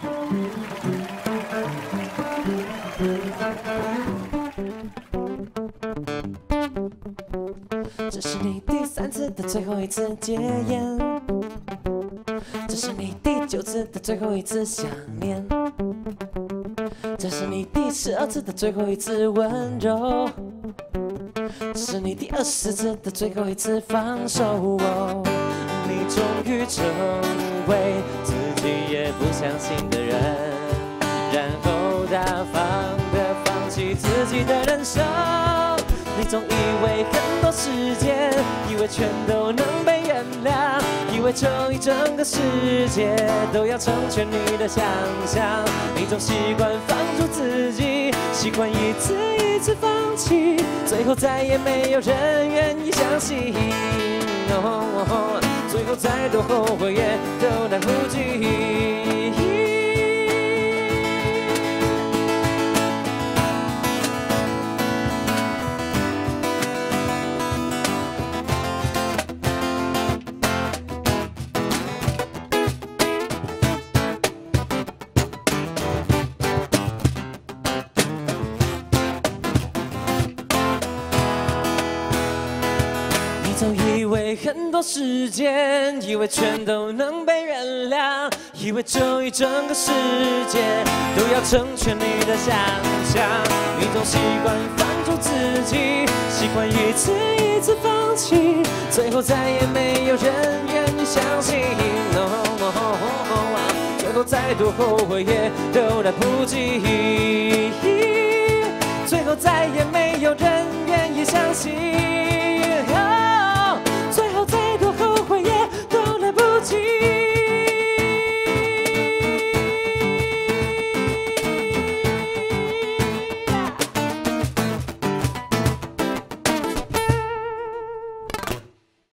这是你第3次的最后一次戒烟，这是你第9次的最后一次想念，这是你第12次的最后一次温柔，这是你第20次的最后一次放手。哦，你终于成为自己也不相信的人，然后大方地放弃自己的人生。你总以为很多时间，以为全都能被原谅，以为这一整个世界都要成全你的想象。你总习惯放逐自己，习惯一次一次放弃，最后再也没有人愿意相信。最后再多后悔也都来不及。总以为很多时间，以为全都能被原谅，以为这一整个世界都要成全你的想象。你总习惯放逐自己，习惯一次一次放弃，最后再也没有人愿意相信。最后再多后悔也都来不及，最后再也没有人愿意相信。